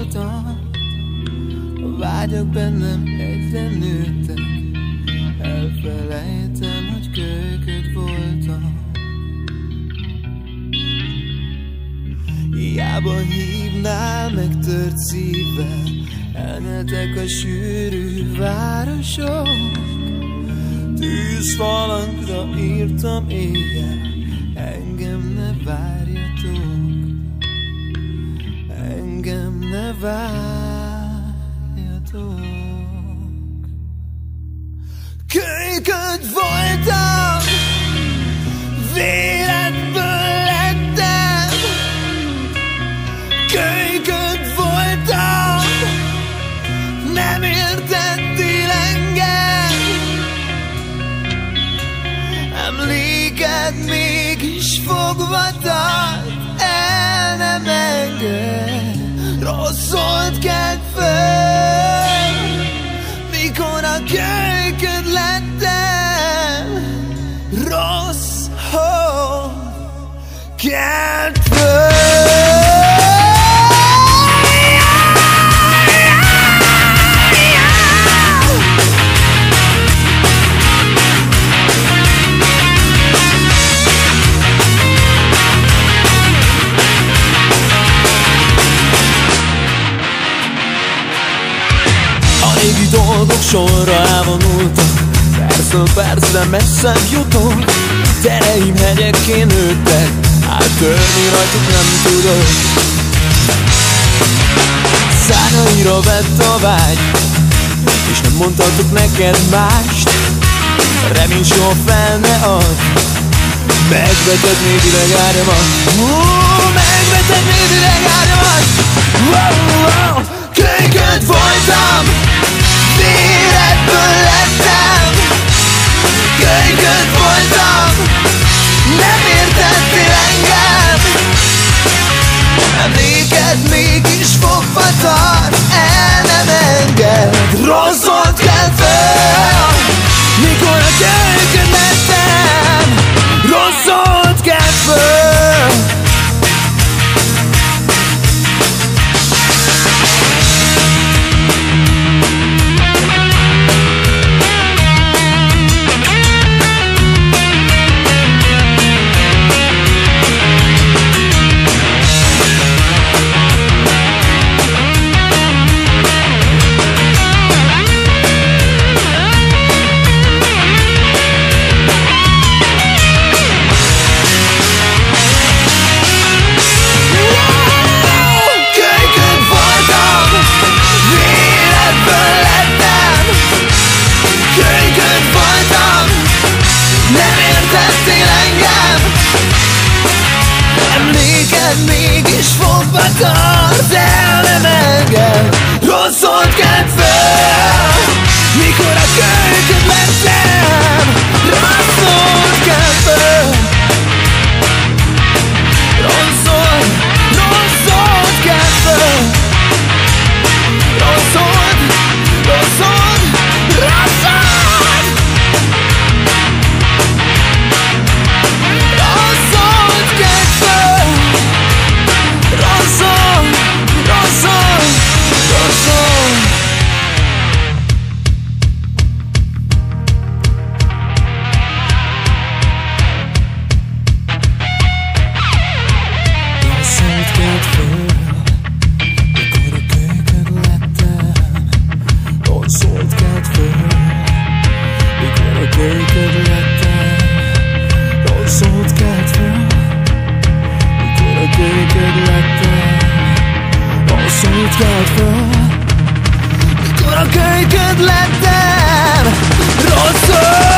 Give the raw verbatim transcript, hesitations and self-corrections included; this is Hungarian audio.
voltam. A vágyak bennem egyre nőttek, elfelejtem, hogy kölyköd voltam. Hiába hívnál megtört szívvel, elnyeltek a sűrű városok. Tűzfalakra írtam éjjel, engem ne várjatok, engem ne várjatok. Kölyköd voltam, véletből lettem. Kölyköd voltam, nem értettél engem. Emléked mégis fogva tart, el nem enged. Rossz volt kedvem, mikor a kölyköd lettem. Rossz volt kedvem. Régi dolgok sorra elvonultak, percről percre messzebb jutok. Tereim hegyekké nőttek, áttörni rajtuk nem tudok. Szárnyaira vett a vágy, és nem mondhatok neked mást. Remény soha fel ne ad, megvetetnéd idegárjamat. uh, Megvetetnéd idegárjamat. wow, wow. Kölyköd voltam, véletből lettem. Kölyköd voltam, nem értettél engem. Emléked mégis fogva tart, el nem enged. Rossz volt kedvem, mikor a kölyköd lettem. Rossz volt kedvem. Mégis fogva tart, el nem enged. Rossz volt kedvem, mikor a kölyköd lettem. Rossz volt kedvem. Rossz volt, rossz volt kedvem. Rossz volt, rossz volt, rossz volt. Rossz volt kedvem. Rosszol, rosszol, rosszol. Rosszolt kedvem, mikor a kölyköd lettem. Rosszolt kedvem, mikor a kölyköd lettem. Rosszolt kedvem, mikor a kölyköd lettem. Rossz volt kedvem, mikor a kölyköd lettem. Rossz volt.